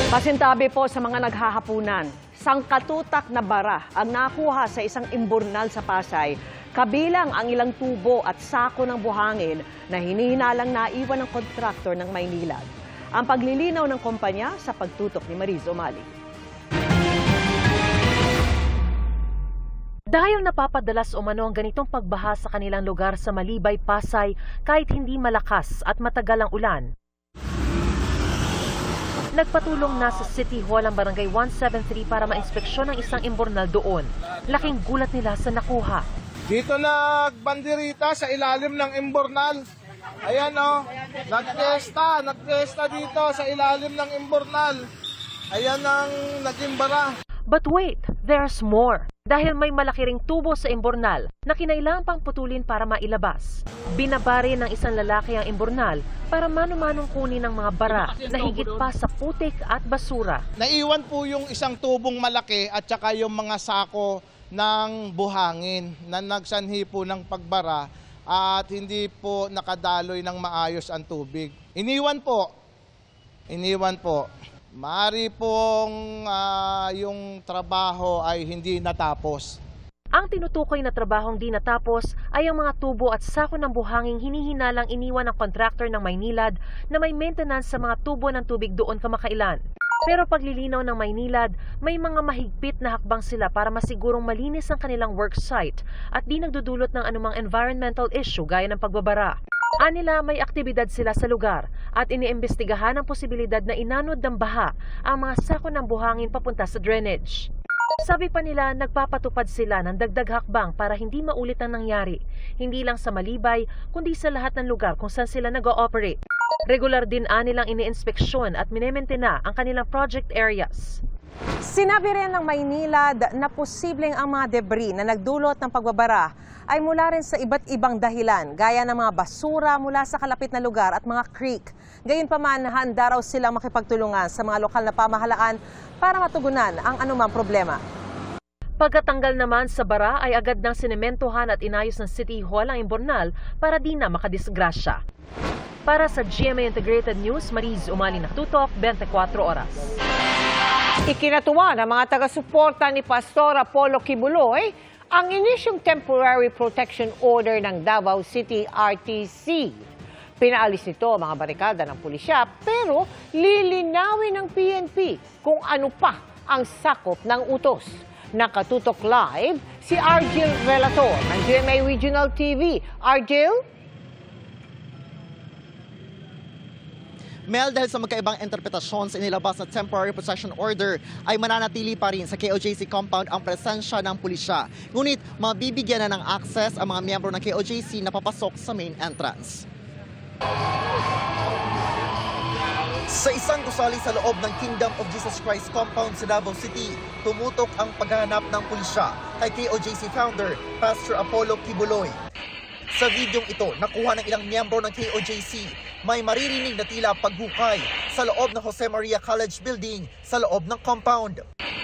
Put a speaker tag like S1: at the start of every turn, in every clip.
S1: Pasintabi po sa mga naghahapunan. Sangkatutak na bara ang nakuha sa isang imburnal sa Pasay, kabilang ang ilang tubo at sako ng buhangin na hinihinalang naiwan ng kontraktor ng Maynilad. Ang paglilinaw ng kumpanya sa pagtutok ni Mariz Umali.
S2: Dahil napapadalas umano ang ganitong pagbaha sa kanilang lugar sa Malibay, Pasay kahit hindi malakas at matagal ang ulan, nagpatulong na sa City Hall ang Barangay 173 para ma-inspeksyon ang isang imburnal doon. Laking gulat nila sa nakuha.
S3: Dito nagbandirita sa ilalim ng imburnal. Ayan o, nagfiesta dito sa ilalim ng imburnal. Ayan ang naging bara.
S2: But wait, there's more. Dahil may malaki ring tubo sa imburnal na kinailangan pang putulin para mailabas. Binabari ng isang lalaki ang imburnal para mano-manong kunin ng mga bara na higit pa sa putik at basura.
S3: Naiwan po yung isang tubong malaki at saka yung mga sako ng buhangin na nagsanhi po ng pagbara at hindi po nakadaloy ng maayos ang tubig. Iniwan po. Maaari pong yung trabaho ay hindi natapos.
S2: Ang tinutukoy na trabahong di natapos ay ang mga tubo at sako ng buhanging hinihinalang iniwan ng kontraktor ng Maynilad na may maintenance sa mga tubo ng tubig doon kamakailan. Pero paglilinaw ng Maynilad, may mga mahigpit na hakbang sila para masigurong malinis ang kanilang worksite at di nagdudulot ng anumang environmental issue gaya ng pagbabara. Anila may aktibidad sila sa lugar at iniimbestigahan ang posibilidad na inanod ng baha ang mga sako ng buhangin papunta sa drainage. Sabi pa nila, nagpapatupad sila ng dagdag hakbang para hindi maulit ang nangyari, hindi lang sa Malibay kundi sa lahat ng lugar kung saan sila nag-ooperate. Regular din anilang iniinspeksyon at minementena ang kanilang project areas.
S4: Sinabi rin ng Maynilad na posibleng ang mga debris na nagdulot ng pagbabara ay mula rin sa iba't ibang dahilan, gaya ng mga basura mula sa kalapit na lugar at mga creek. Gayunpaman, handa raw silang makipagtulungan sa mga lokal na pamahalaan para matugunan ang anumang problema.
S2: Pagkatanggal naman sa bara ay agad ng sinementohan at inayos ng City Hall ang imburnal para di na makadisgrasya. Para sa GMA Integrated News, Mariz Umali, Nakatutok, 24 oras.
S1: Ikinatuwa ng mga taga-suporta ni Pastor Apollo Kibuloy ang inisyong Temporary Protection Order ng Davao City RTC. Pinaalis nito ang mga barikada ng pulisya pero lilinawin ng PNP kung ano pa ang sakop ng utos. Nakatutok live si Argel Relator ng GMA Regional TV. Argel?
S5: Mel, dahil sa magkaibang interpretasyon sa inilabas na Temporary Protection Order ay mananatili pa rin sa KOJC compound ang presensya ng pulisya. Ngunit mabibigyan na ng access ang mga miyembro ng KOJC na papasok sa main entrance. Sa isang gusali sa loob ng Kingdom of Jesus Christ compound sa Davao City, tumutok ang paghahanap ng pulisya kay KOJC founder Pastor Apollo Kibuloy. Sa videong ito, nakuha ng ilang miyembro ng KOJC, may maririnig na tila paghukay sa loob ng Jose Maria College Building sa loob ng compound.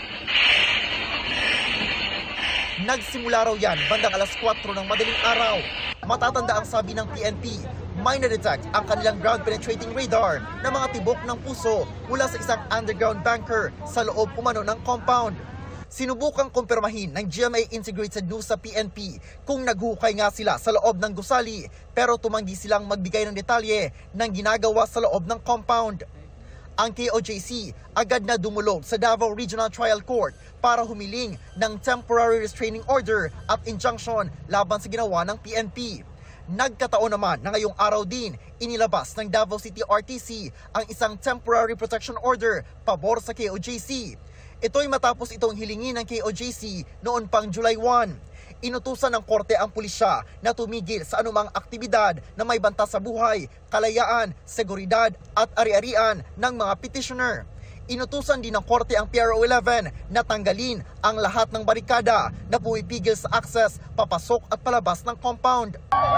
S5: Nagsimula raw yan bandang alas 4 ng madaling araw. Matatanda ang sabi ng PNP, may na-detect ang kanilang ground-penetrating radar na mga tibok ng puso mula sa isang underground bunker sa loob umano ng compound. Sinubukang kumpirmahin ng GMA Integrated News sa PNP kung naghukay nga sila sa loob ng gusali pero tumanggi silang magbigay ng detalye ng ginagawa sa loob ng compound. Ang KOJC agad na dumulog sa Davao Regional Trial Court para humiling ng temporary restraining order at injunction laban sa ginawa ng PNP. Nagkataon naman na ngayong araw din inilabas ng Davao City RTC ang isang temporary protection order pabor sa KOJC. Ito'y matapos itong hilingin ng KOJC noon pang July 1. Inutusan ng korte ang pulisya na tumigil sa anumang aktibidad na may banta sa buhay, kalayaan, seguridad at ari-arian ng mga petitioner. Inutusan din ng korte ang PRO 11 na tanggalin ang lahat ng barikada na pumipigil sa access, papasok at palabas ng compound.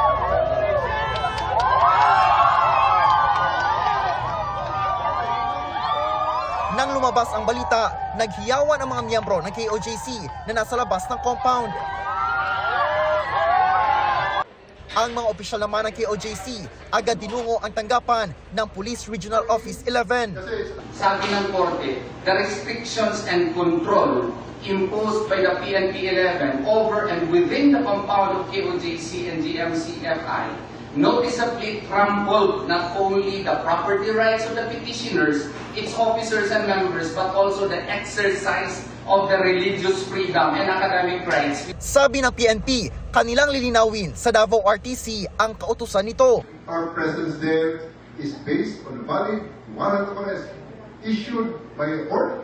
S5: Nang lumabas ang balita, naghiyawan ang mga miyembro ng KOJC na nasa labas ng compound. Ang mga opisyal naman ng KOJC agad dinungo ang tanggapan ng Police Regional Office 11.
S6: Sabi ng Korte, the restrictions and control imposed by the PNP 11 over and within the compound of KOJC and GMCFI noticeably trampled not only the property rights of the petitioners, its officers and members, but also the exercise of the religious freedom and academic rights.
S5: Sabi ng PNP, kanilang lilinawin sa Davao RTC ang kautusan nito.
S7: Our presence there is based on a valid warrant of arrest issued by a court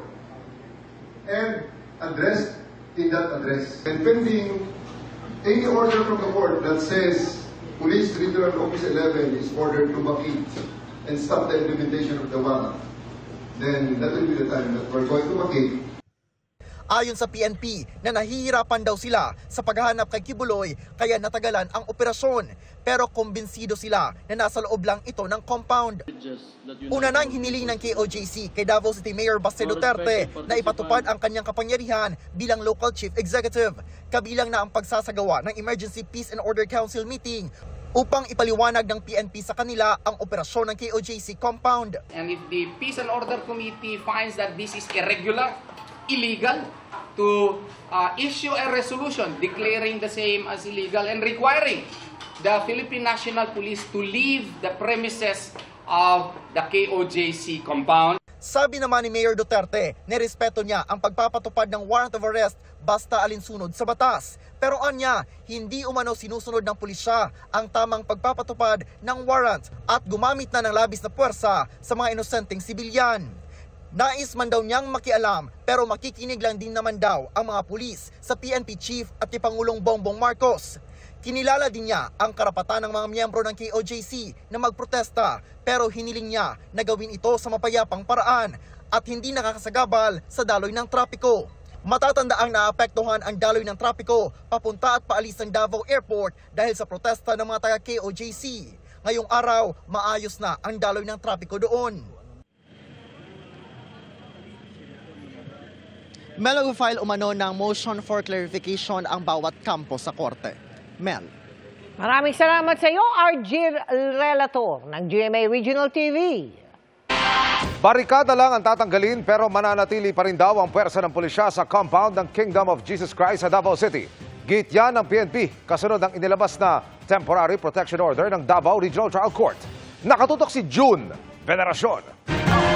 S7: and addressed in that address. And pending any order from the court that says Police Regional Office 11 is ordered to vacate and stop the implementation of the warrant, then that will be the time that we're going to vacate.
S5: Ayon sa PNP na nahihirapan daw sila sa paghahanap kay Kibuloy kaya natagalan ang operasyon. Pero kumbinsido sila na nasa loob lang ito ng compound. Una nang hiniling ng KOJC kay Davao City Mayor Baste Duterte na ipatupad ang kanyang kapangyarihan bilang local chief executive. Kabilang na ang pagsasagawa ng Emergency Peace and Order Council meeting upang ipaliwanag ng PNP sa kanila ang operasyon ng KOJC compound.
S6: And if the Peace and Order Committee finds that this is irregular, illegal, to issue a resolution declaring the same as illegal and requiring the Philippine National Police to leave the premises of the KOJC compound.
S5: Sabi naman ni Mayor Duterte, nirespeto niya ang pagpapatupad ng warrant of arrest basta alinsunod sa batas. Pero anya, hindi umano sinusunod ng pulisya ang tamang pagpapatupad ng warrant at gumamit na ng labis na puwersa sa mga inosenteng sibilyan. Nais man daw niyang makialam pero makikinig lang din naman daw ang mga pulis sa PNP Chief at ni Pangulong Bongbong Marcos. Kinilala din niya ang karapatan ng mga miyembro ng KOJC na magprotesta pero hiniling niya na gawin ito sa mapayapang paraan at hindi nakakasagabal sa daloy ng trapiko. Matatandaang naapektuhan ang daloy ng trapiko papunta at paalis ng Davao Airport dahil sa protesta ng mga taga-KOJC. Ngayong araw, maayos na ang daloy ng trapiko doon. Mel, nag-file umano ng motion for clarification ang bawat kampo sa korte. Mel.
S1: Maraming salamat sa iyo, RG Relator ng GMA Regional TV.
S8: Barikada lang ang tatanggalin pero mananatili pa rin daw ang pwersa ng pulisya sa compound ng Kingdom of Jesus Christ sa Davao City. Git yan ng PNP kasunod ng inilabas na Temporary Protection Order ng Davao Regional Trial Court. Nakatutok si June Veneracion.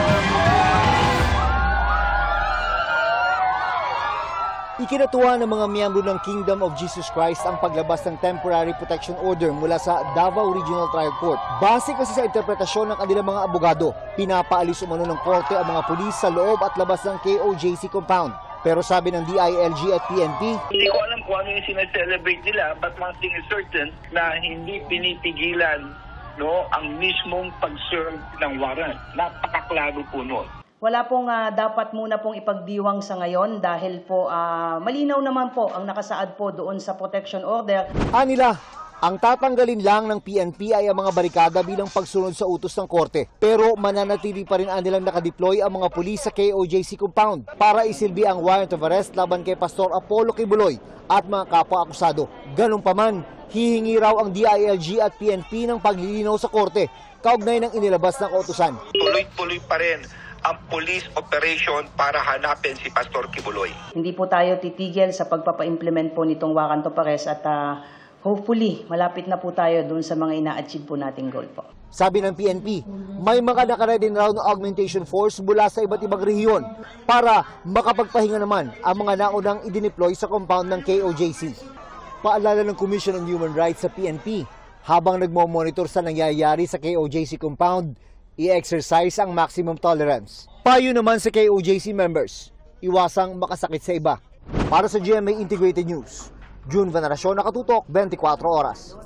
S9: Ikinatuwa ng mga miyembro ng Kingdom of Jesus Christ ang paglabas ng Temporary Protection Order mula sa Davao Regional Trial Court. Base kasi sa interpretasyon ng kanilang mga abogado, pinapaalis umano ng korte ang mga pulis sa loob at labas ng KOJC compound. Pero sabi ng DILG at PNP,
S10: hindi ko alam kung ano yung sineselebrate nila, but one thing is certain na hindi pinipigilan ang mismong pag-serve ng warrant. Napakaklaro po nun.
S11: Wala pong dapat muna pong ipagdiwang sa ngayon dahil po malinaw naman po ang nakasaad po doon sa protection order.
S9: Anila, ang tatanggalin lang ng PNP ay ang mga barikada bilang pagsunod sa utos ng korte. Pero mananatili pa rin anilang nakadeploy ang mga pulis sa KOJC compound para isilbi ang warrant of arrest laban kay Pastor Apollo Kibuloy at mga kapwa-akusado. Ganun pa man, hihingi raw ang DILG at PNP ng paglilinaw sa korte kaugnay ng inilabas ng kautusan.
S10: Tuloy-tuloy pa rin ang police operation para hanapin si Pastor Kibuloy.
S11: Hindi po tayo titigil sa pagpapa-implement po nitong warrant of arrest at hopefully malapit na po tayo doon sa mga ina-achieve po nating goal po.
S9: Sabi ng PNP, may mga nakaredy raw ng augmentation force mula sa iba't ibang rehiyon para makapagpahinga naman ang mga naunang idineploy sa compound ng KOJC. Paalala ng Commission on Human Rights sa PNP, habang nagmo-monitor sa nangyayari sa KOJC compound, i-exercise ang maximum tolerance. Payo naman sa KOJC members, iwasang makasakit sa iba. Para sa GMA Integrated News, June Veneracion, nakatutok 24 oras.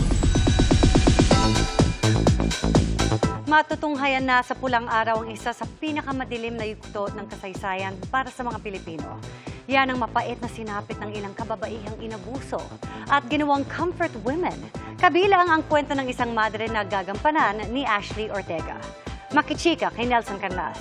S12: Matutunghayan na sa pulang araw ang isa sa pinakamadilim na yugto ng kasaysayan para sa mga Pilipino. Yan ang mapait na sinapit ng ilang kababaihang inabuso at ginawang comfort women. Kabilang ang kwento ng isang madre na gagampanan ni Ashley Ortega. Makichika kay Nelson Canlas.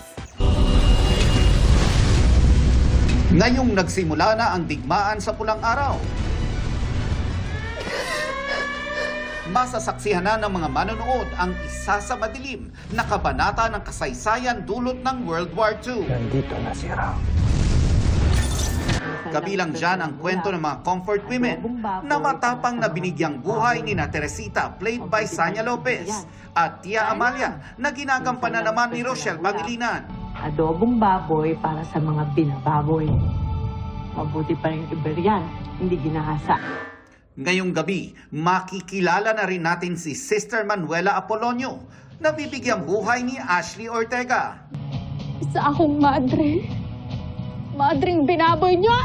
S13: Ngayong nagsimula na ang digmaan sa pulang araw. masasaksihan na ng mga manonood ang isa sa madilim na kabanata ng kasaysayan dulot ng World War II.
S14: Nandito na si Rao.
S13: Kabilang dyan ang kwento ng mga comfort women na matapang na binigyang buhay ni na Teresita, played by Sanya Lopez, at Tia Amalia na ginagampanan naman ni Rochelle Pangilinan.
S15: Adobong baboy para sa mga binababoy. Mabuti pa rin Iberian, hindi ginahasa.
S13: Ngayong gabi, makikilala na rin natin si Sister Manuela Apolonio na bibigyang buhay ni Ashley Ortega.
S16: Isa akong madre. Madring binaboy niyo!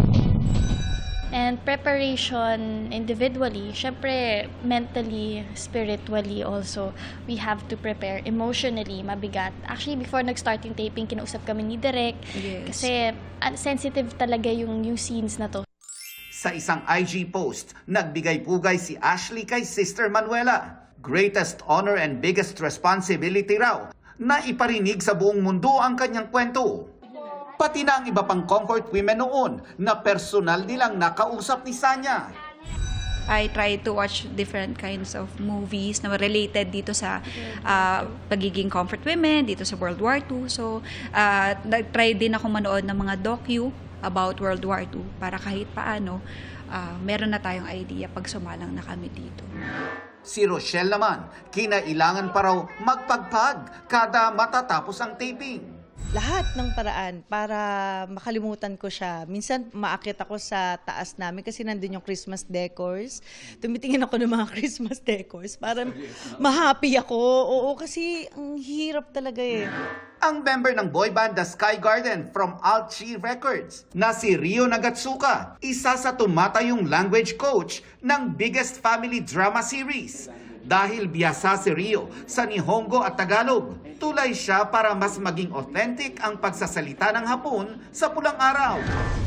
S17: And preparation individually, syempre mentally, spiritually also, we have to prepare emotionally, mabigat. Actually, before nag-start yung taping, kinausap kami ni Direk.
S16: Yes.
S17: Kasi sensitive talaga yung scenes na to.
S13: Sa isang IG post, nagbigay-pugay si Ashley kay Sister Manuela. Greatest honor and biggest responsibility raw na iparinig sa buong mundo ang kanyang kwento. Pati na ang iba pang comfort women noon na personal nilang nakausap ni Sanya.
S18: I try to watch different kinds of movies na related dito sa pagiging comfort women, dito sa World War II. So, nag-try din ako manood ng mga docu about World War II para kahit paano, meron na tayong idea pag sumalang na kami dito.
S13: Si Rochelle naman, kinailangan pa raw magpagpag kada matatapos ang taping.
S19: Lahat ng paraan para makalimutan ko siya. Minsan maakyat ako sa taas namin kasi nandun yung Christmas decors. Tumitingin ako ng mga Christmas decors para ma-happy ako. Oo, kasi ang hirap talaga eh.
S13: Ang member ng boy band The Sky Garden from Altchi Records na si Rio Nagatsuka, isa sa tumatayong language coach ng biggest family drama series. Dahil biyasa si Rio sa Nihongo at Tagalog, tulay siya para mas maging authentic ang pagsasalita ng Hapon sa pulang araw.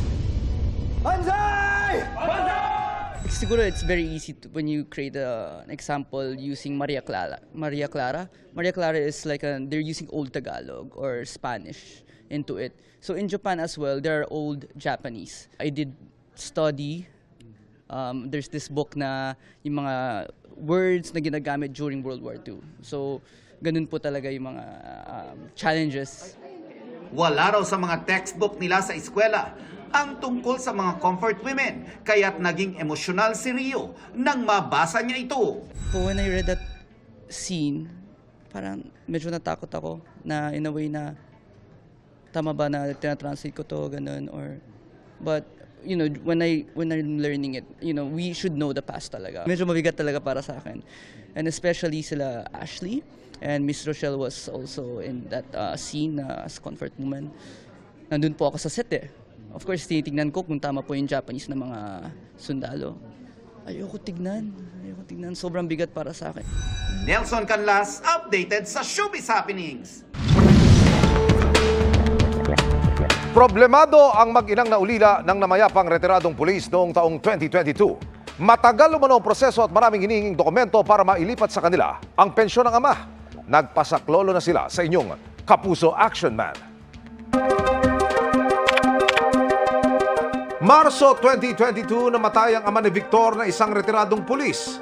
S20: Banzai! Siguro it's very easy when you create an example using Maria Clara. Maria Clara is like they're using Old Tagalog or Spanish into it. So in Japan as well, there are Old Japanese. I did study. There's this book na yung mga words na ginagamit during World War II. So, ganun po talaga yung mga challenges.
S13: Wala raw sa mga textbook nila sa eskwela ang tungkol sa mga comfort women, kaya't naging emosyonal si Rio nang mabasa niya ito.
S20: So when I read that scene, parang medyo natakot ako na in a way na tama ba na tinatranslate ko to, ganun, or but you know, when I'm learning it, you know, we should know the past talaga. Medyo mabigat talaga para sa akin. And especially sila Ashley and Miss Rochelle was also in that scene as comfort woman. Nandun po ako sa set eh. Of course, tinitingnan ko kung tama po yung Japanese na mga sundalo. Ayoko tignan. Sobrang bigat para sa akin.
S13: Nelson Canlas, updated sa Showbiz Happenings.
S8: Problemado ang mag-inang naulila ng namayapang retiradong pulis noong taong 2022. Matagal umano ang proseso at maraming hinihinging dokumento para mailipat sa kanila ang pensyon ng ama. Nagpasaklolo na sila sa inyong Kapuso Action Man. Marso 2022, namatay ang ama ni Victor na isang retiradong pulis.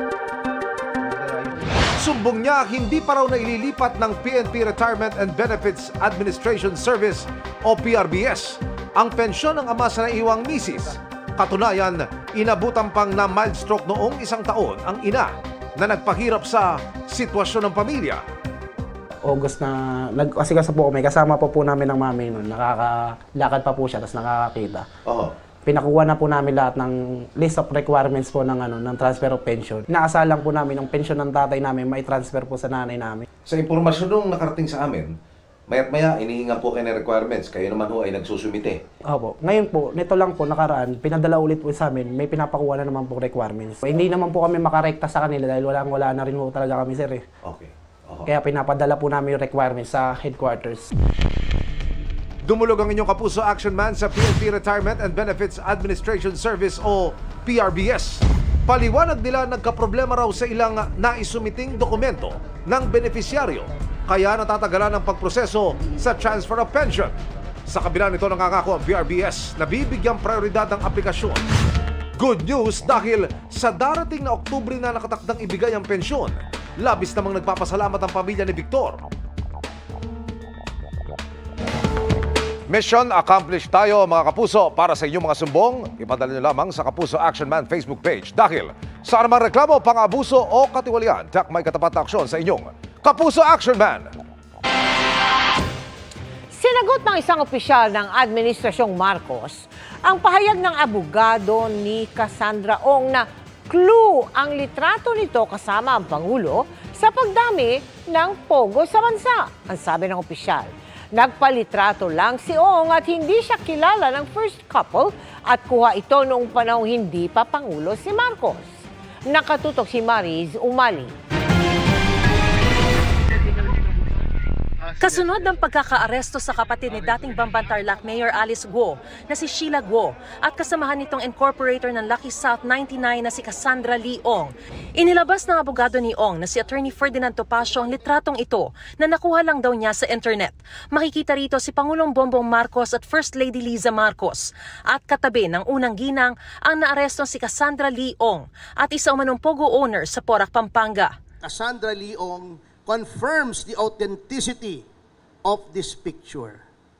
S8: Sumbong niya, hindi pa raw naililipat ng PNP Retirement and Benefits Administration Service o PRBS ang pensyon ng ama sa naiwang misis. Katunayan, inabutan pang na mild stroke noong 1 taon ang ina na nagpahirap sa sitwasyon ng pamilya.
S21: August na nag-asikas po kami, kasama po namin ng mami noon. Nakakalakad pa po siya, tapos nakakakita. Pinakuha na po namin lahat ng list of requirements po ng transfer of pension. Inaasalang po namin ng pension ng tatay namin may transfer po sa nanay namin.
S22: Sa impormasyon nung nakarating sa amin, maya't maya inihingan po kayo ng requirements. Kayo naman ho ay nagsusumite.
S21: Opo. Ngayon po, nito lang po nakaraan, pinadala ulit po sa amin, may pinapakuha na naman po requirements. Hindi naman po kami makarekta sa kanila dahil wala na rin po talaga kami, sir eh.
S22: Okay.
S21: Kaya pinapadala po namin yung requirements sa headquarters.
S8: Dumulog ang inyong Kapuso Action Man sa PNP Retirement and Benefits Administration Service o PRBS. Paliwanag nila nagkaproblema raw sa ilang naisumiting dokumento ng benepisyaryo, kaya natatagalan ang pagproseso sa transfer of pension. Sa kabila nito, nangangako ang PRBS na bibigyang prioridad ang aplikasyon Good news dahil sa darating na Oktubre na nakatakdang ibigay ang pensyon. Labis namang nagpapasalamat ang pamilya ni Victor. Mission accomplished tayo mga kapuso. Para sa inyong mga sumbong, ipadala nyo lamang sa Kapuso Action Man Facebook page. Dahil sa anumang reklamo, pang-abuso o katiwalian, tiyak may katapat na aksyon sa inyong Kapuso Action Man.
S1: Sinagot ng isang opisyal ng Administrasyong Marcos ang pahayag ng abogado ni Cassandra Ong na clue ang litrato nito kasama ang Pangulo sa pagdami ng pogo sa bansa. Ang sabi ng opisyal, nagpalitrato lang si Ong at hindi siya kilala ng first couple at kuha ito noong panahong hindi pa Pangulo si Marcos. Nakatutok si Mariz Umali.
S2: Kasunod ng pagkakaaresto sa kapatid ni dating Bamban Tarlac Mayor Alice Guo na si Sheila Guo at kasamahan nitong incorporator ng Lucky South 99 na si Cassandra Lee Ong, inilabas ng abogado ni Ong na si Attorney Ferdinand Topacio ang litratong ito na nakuha lang daw niya sa internet. Makikita rito si Pangulong Bongbong Marcos at First Lady Liza Marcos at katabi ng unang ginang ang naarestong si Cassandra Lee Ong at isa umanong pogo owner sa Porac, Pampanga.
S3: Cassandra Lee Ong confirms the authenticity of this picture.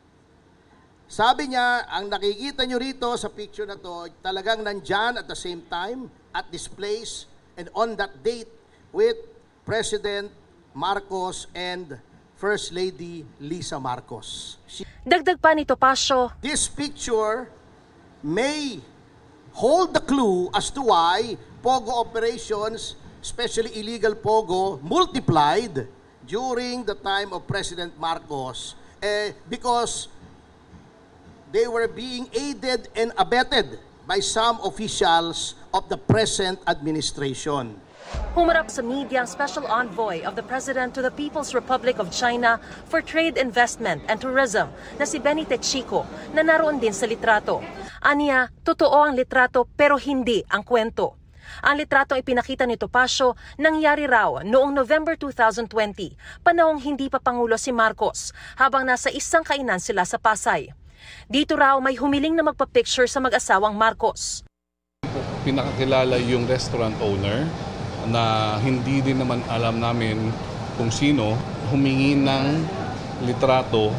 S3: Sabi niya, ang nakikita nyo rito sa picture na to, talagang nandyan at the same time, at this place, and on that date, with President Marcos and First Lady Liza Marcos.
S2: Dagdag pa ni Topacio,
S3: this picture may hold the clue as to why pogo operations, especially illegal pogo, multiplied during the time of President Marcos because they were being aided and abetted by some officials of the present administration.
S2: Humarap sa media ang Special Envoy of the President to the People's Republic of China for Trade, Investment and Tourism na si Benny Techico na naroon din sa litrato. Aniya, totoo ang litrato pero hindi ang kwento. Ang litratong ipinakita ni Topacio nangyari raw noong November 2020, panahong hindi pa Pangulo si Marcos, habang nasa isang kainan sila sa Pasay. Dito raw may humiling na magpa-picture sa mag-asawang Marcos.
S14: Pinakakilala yung restaurant owner na hindi din naman alam namin kung sino, humingi ng litrato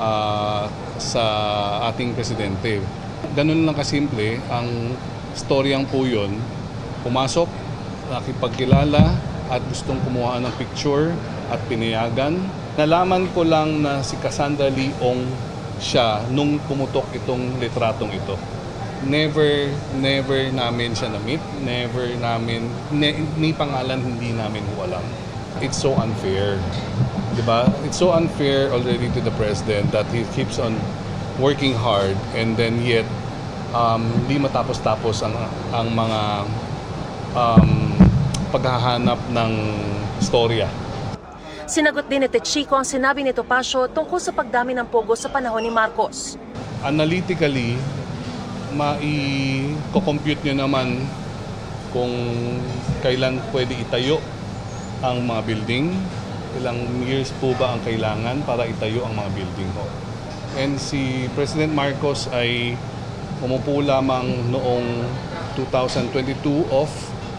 S14: sa ating presidente. Ganun lang kasimple, ang storyang po yun. Pumasok, nakipagkilala at gustong kumuha ng picture at pinayagan. Nalaman ko lang na si Cassandra Lee Ong siya nung pumutok itong litratong ito. Never namin siya na-meet. Never namin, ni pangalan hindi namin alam. It's so unfair. Diba? It's so unfair already to the President that he keeps on working hard and then yet di matapos-tapos ang mga paghahanap ng storya.
S2: Sinagot din ni Techico ang sinabi ni Topacio tungkol sa pagdami ng pogo sa panahon ni Marcos.
S14: Analytically, mai-compute nyo naman kung kailan pwede itayo ang mga building, ilang years po ba ang kailangan para itayo ang mga building ho. And si President Marcos ay umupo lamang noong 2022 of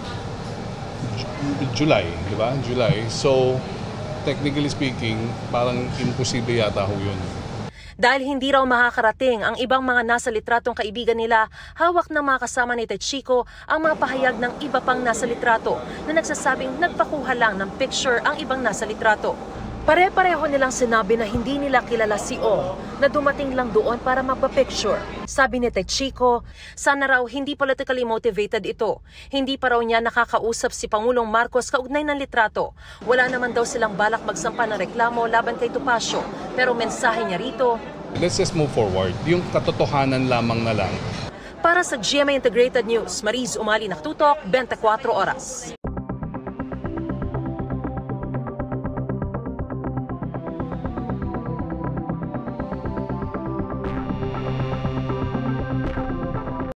S14: July, di ba? July. So, technically speaking, parang imposible yata ho yun.
S2: Dahil hindi raw makakarating ang ibang mga nasa litratong kaibigan nila, hawak ng mga kasama ni Techico ang mga pahayag ng iba pang nasa litrato na nagsasabing nagpakuha lang ng picture ang ibang nasa litrato. Pare-pareho nilang sinabi na hindi nila kilala si Ong na dumating lang doon para magpa-picture. Sabi ni Techico, sana raw hindi politically motivated ito. Hindi pa raw niya nakakausap si Pangulong Marcos kaugnay ng litrato. Wala naman daw silang balak magsampa ng reklamo laban kay Topacio. Pero mensahe niya rito,
S14: let's just move forward. Yung katotohanan lamang na lang.
S2: Para sa GMA Integrated News, Mariz Umali, Naktutok, 24 Oras.